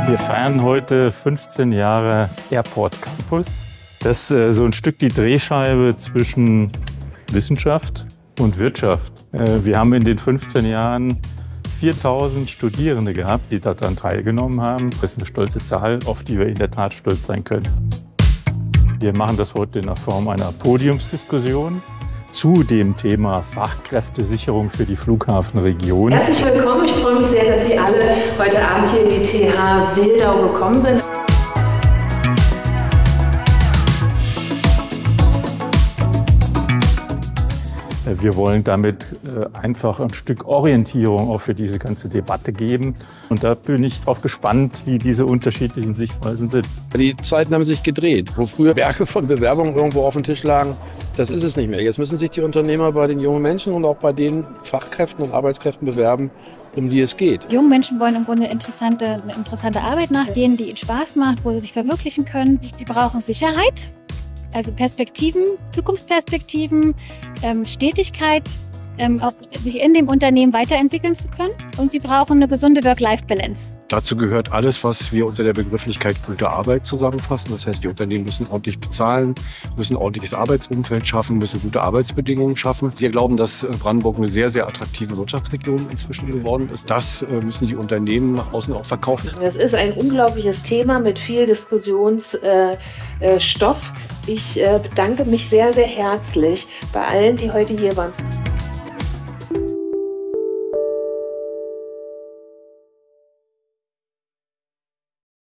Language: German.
Wir feiern heute 15 Jahre Airport Campus. Das ist so ein Stück die Drehscheibe zwischen Wissenschaft und Wirtschaft. Wir haben in den 15 Jahren 4000 Studierende gehabt, die daran teilgenommen haben. Das ist eine stolze Zahl, auf die wir in der Tat stolz sein können. Wir machen das heute in der Form einer Podiumsdiskussion zu dem Thema Fachkräftesicherung für die Flughafenregion. Herzlich willkommen, ich freue mich sehr, dass Sie alle heute Abend hier in die TH Wildau gekommen sind. Wir wollen damit einfach ein Stück Orientierung auch für diese ganze Debatte geben. Und da bin ich drauf gespannt, wie diese unterschiedlichen Sichtweisen sind. Die Zeiten haben sich gedreht. Wo früher Berge von Bewerbungen irgendwo auf dem Tisch lagen, das ist es nicht mehr. Jetzt müssen sich die Unternehmer bei den jungen Menschen und auch bei den Fachkräften und Arbeitskräften bewerben, um die es geht. Junge Menschen wollen im Grunde eine interessante Arbeit nachgehen, die ihnen Spaß macht, wo sie sich verwirklichen können. Sie brauchen Sicherheit. Also Perspektiven, Zukunftsperspektiven, Stetigkeit, auch sich in dem Unternehmen weiterentwickeln zu können. Und sie brauchen eine gesunde Work-Life-Balance. Dazu gehört alles, was wir unter der Begrifflichkeit gute Arbeit zusammenfassen. Das heißt, die Unternehmen müssen ordentlich bezahlen, müssen ein ordentliches Arbeitsumfeld schaffen, müssen gute Arbeitsbedingungen schaffen. Wir glauben, dass Brandenburg eine sehr, sehr attraktive Wirtschaftsregion inzwischen geworden ist. Das müssen die Unternehmen nach außen auch verkaufen. Das ist ein unglaubliches Thema mit viel Diskussionsstoff. Ich bedanke mich sehr, sehr herzlich bei allen, die heute hier waren.